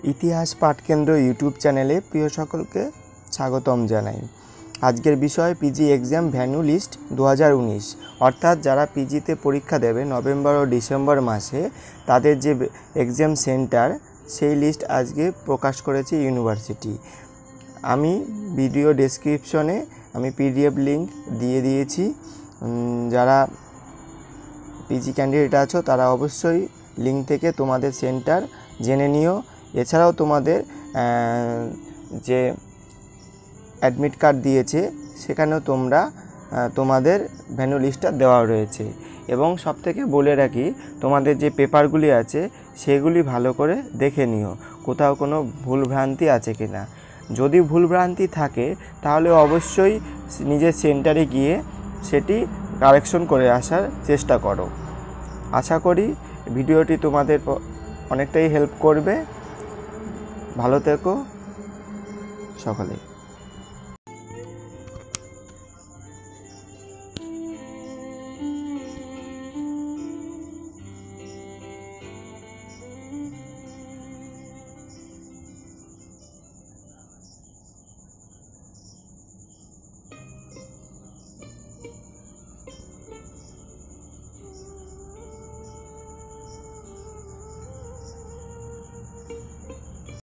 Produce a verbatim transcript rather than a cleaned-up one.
ইতিহাস পাঠকেন্দ্র ইউটিউব চ্যানেলে প্রিয় সকলকে স্বাগতম জানাই। আজকের বিষয় পিজি এক্সাম ভ্যানু লিস্ট দু হাজার উনিশ, অর্থাৎ যারা পিজিতে পরীক্ষা দেবে নভেম্বর ও ডিসেম্বর মাসে তাদের যে এক্সাম সেন্টার সেই লিস্ট আজকে প্রকাশ করেছে ইউনিভার্সিটি। আমি ভিডিও ডেসক্রিপশনে আমি পিডিএফ লিঙ্ক দিয়ে দিয়েছি। যারা পিজি ক্যান্ডিডেট আছো তারা অবশ্যই লিঙ্ক থেকে তোমাদের সেন্টার জেনে নিও। এছাড়াও তোমাদের যে অ্যাডমিট কার্ড দিয়েছে সেখানেও তোমরা তোমাদের ভ্যানু লিস্টটা দেওয়া রয়েছে। এবং সবথেকে বলে রাখি, তোমাদের যে পেপারগুলি আছে সেগুলি ভালো করে দেখে নিও, কোথাও কোনো ভুলভ্রান্তি আছে কি না। যদি ভুলভ্রান্তি থাকে তাহলে অবশ্যই নিজের সেন্টারে গিয়ে সেটি কারেকশন করে আসার চেষ্টা করো। আশা করি ভিডিওটি তোমাদের অনেকটাই হেল্প করবে। ভালো থেকো সকলে।